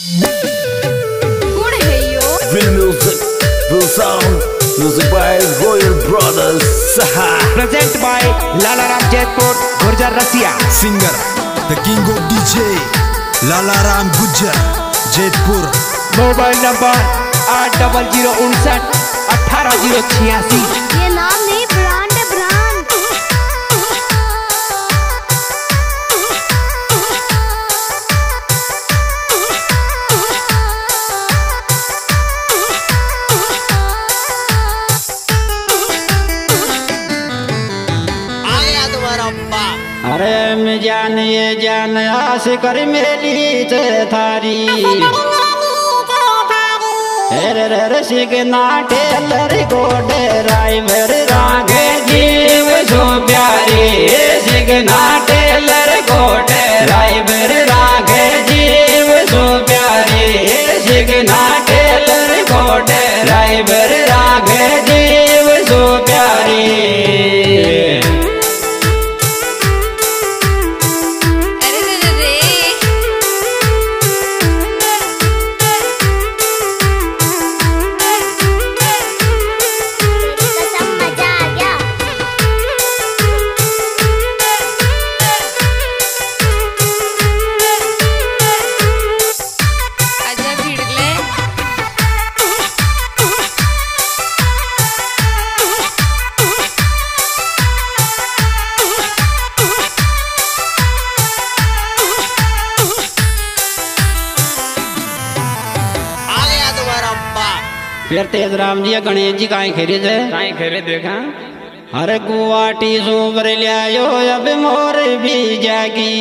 कौन है यो? Real music, real sound, music by Royal Brothers. Present by Lala Ram Jaipur, Gurjar Rasia. Singer, the king of DJ, Lala Ram Gujjar, Jaipur. Mobile number 8059 18086. ये नाम नहीं, brand है, brand. आ गया तुम्हारा अब्बा। अरे मैं जान ये जान आस कर मेरी ते थारी रसिक नाटे को ड्राइवर रागे जीव सो प्यारी सिक नाटे को ड्राइवर रागे जीव सो प्यारी सिक नाटे को ड्राइवर रागे जीव सो प्यारी। फिर तेज राम जी गणेश जी काई खेरे थे काई खेरे देखा। अरे गुवाटी सोबर लियायो अब मोर भी जागी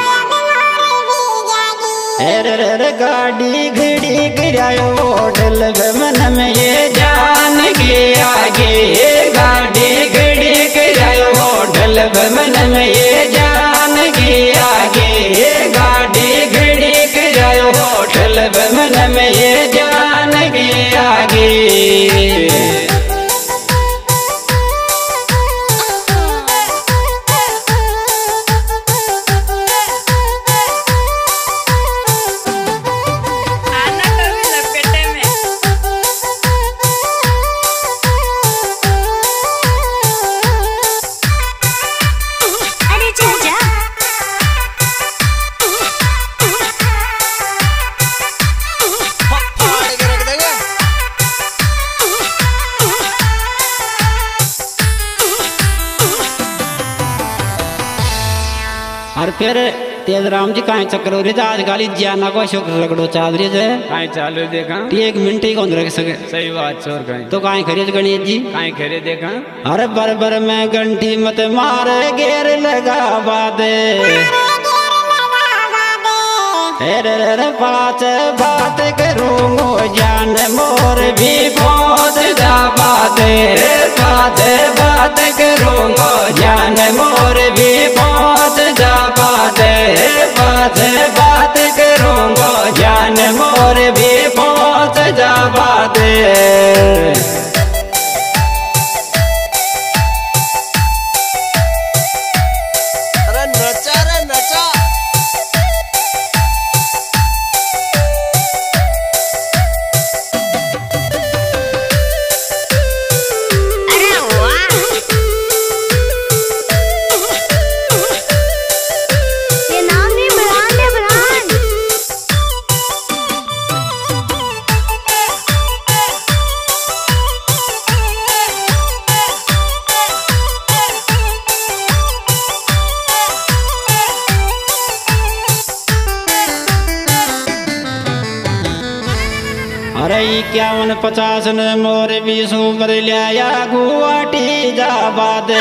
अरे गाड़ी घड़ी गिरायो होटल मन में ये जान के आगे गाड़ी घड़ी गिरायो होटल मन में ये जान के आगे गाड़ी घड़ी गिरायो होटल मन में ये जान के आगे। और फिर तेज राम जी काहे चक्कर हो रही थे आज गाली जाना को शुक्र लगड़ो चादरी से काहे चालू देखा। एक मिनट ही कौन रख सके। सही बात छोर काहे तो काहे खरीद गणेश जी काहे खरे देखा। अरे बरबर में घंटी मत मारे घेर लगा बादे पाँच बात करूँ जान मोर भी बहुत बाते पाँच बात करूँ जान मोर भी बहुत बाते पाँच बात करूँ जान मोर भी बहुत बाते। अरे नचा रे नचा। अरे 51-50 ने मोर भी सोबर लिया गुवाटी जा बादे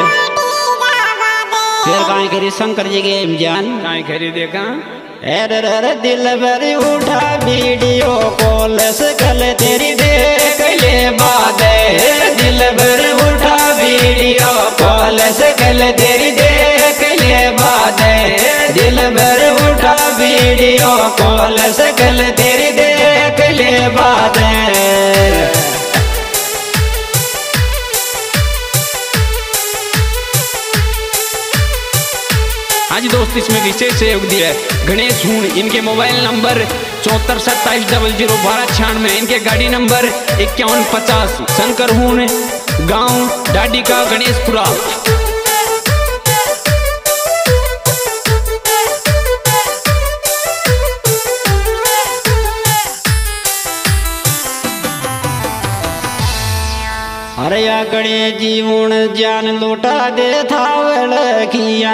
फिर काहे करी शंकर जी के जान काहे खरी देखा। अरे दिल भरी उठा वीडियो कॉल से कल तेरी देख ले बादे दिल भर उठा वीडियो कॉल से कल तेरी देख ले बादे दिल भर उठा वीडियो कॉल से कल तेरी देख ले बादे। हाँ जी दोस्तों बहुत इसमें विशेष सहयोग दिया है। गणेश हूण, इनके मोबाइल नंबर 7427001296, इनके गाड़ी नंबर 5150। शंकर हूण, गांव डाडी का गणेशपुरा। अरे या गणेश जी हूण जान लौटा दे थावल किया,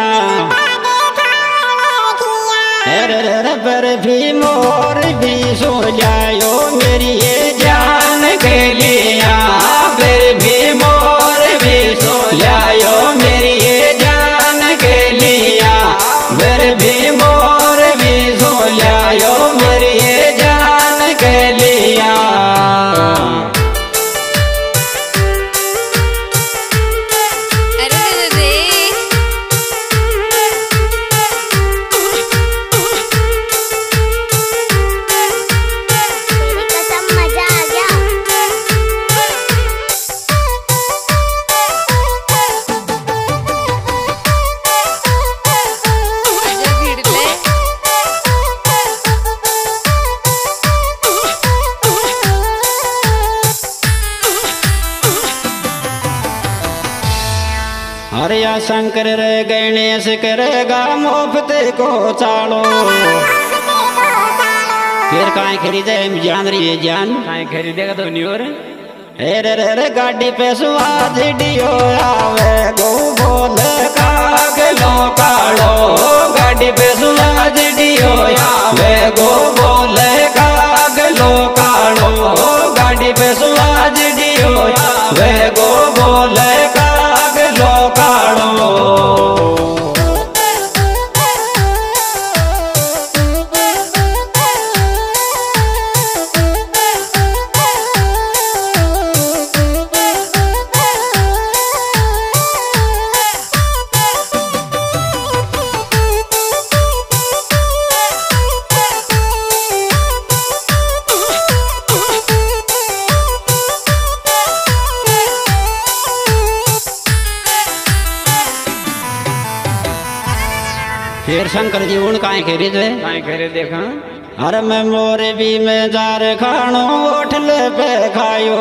पर भी मोर भी सो जायो मेरी ये जान के लिया, फिर भी मोर भी सो जायो मेरी ये जान के लिया, फिर भी मोर भी सो जायो मेरी ये जान के लिया। अरे या शंकर रे गणेश करेगा मुफ्त को चालो, फिर काहे खरीदे जान रही है जान, काहे खरीदेगा तो नहीं हो रहे। रे गाड़ी पे सुहाज डियो आवे गो बोल काग लो कालो, गाड़ी पे सुहाज डियो आवे गो बोल काग लो कालो, गाड़ी पे सुहाज डियो आवे गो बोल काग लो कालो। फिर शंकर जी उन काहे खरीद देखा। अरे मैं मोरे भी में जार खानो ओठले पे खायो,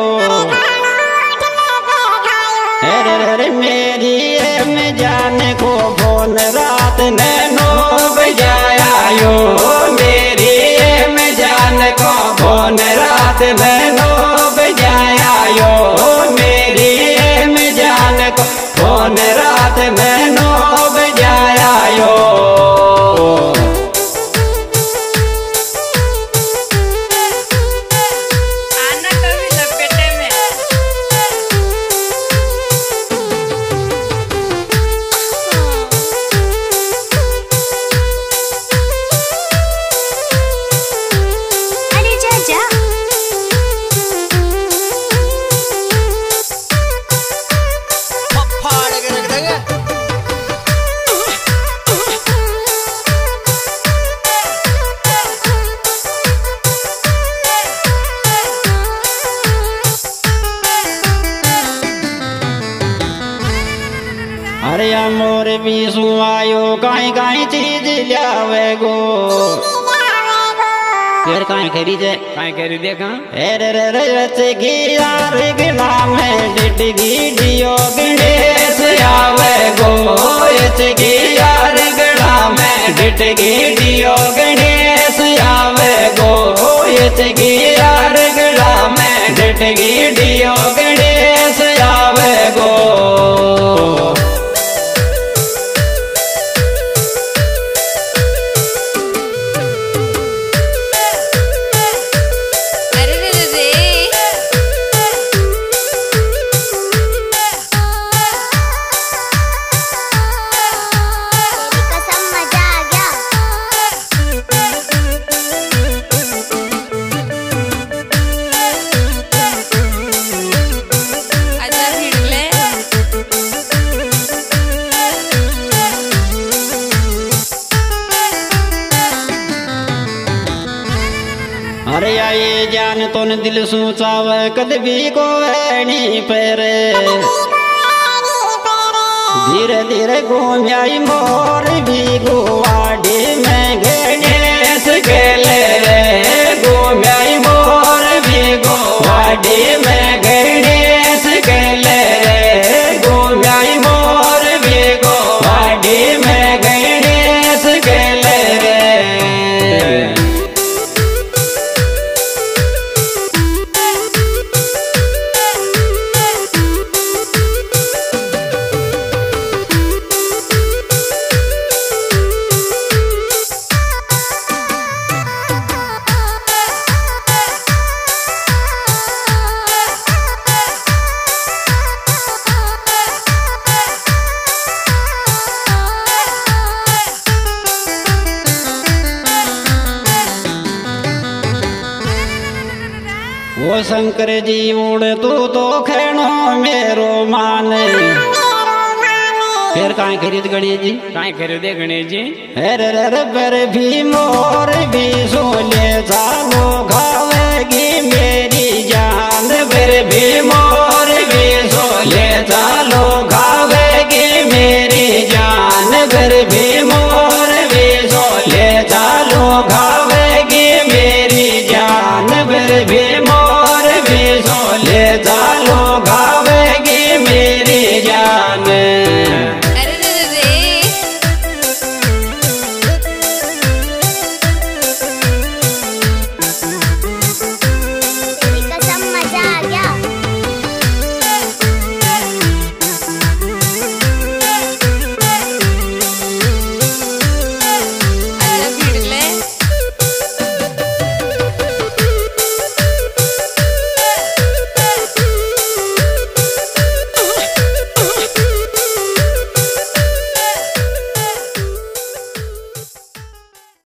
अरे मेरी में जाने को फोन रात ने 9 बजायो, मेरी में जाने को फोन रात ने 9 बजायो, मेरी में जाने को फोन रात में 9 बजायो। अरे या मोर भी सुआयो काई काई चीज लियावे गो, फिर काई खरीदे कहाँ। रे रचे की यार गिला में डिडगी डियो गणेश आवे गो, रचे की यार गिला में डिडगी डियो गणेश आवे गो, रचे की यार गिला में डिडगी डियो गणेश आवे गो। अरे ये जान तो न दिल सोचावे कद भी को नहीं पेरे, धीरे धीरे घूमियाई मोर भी गुवाड़ी में गणेश गेले रे घूमियाई मोर भी गुवाड़ी में गणेश गेले रे घूमियाई मोर भी गुवाड़ी में गणेश गेले रे। वो शंकर जी उड़ तू तो खेणो मेरो मान फिर काहे खरीद गणेश जी काहे खरीदे गणेश जी हर भी मोर भी सोले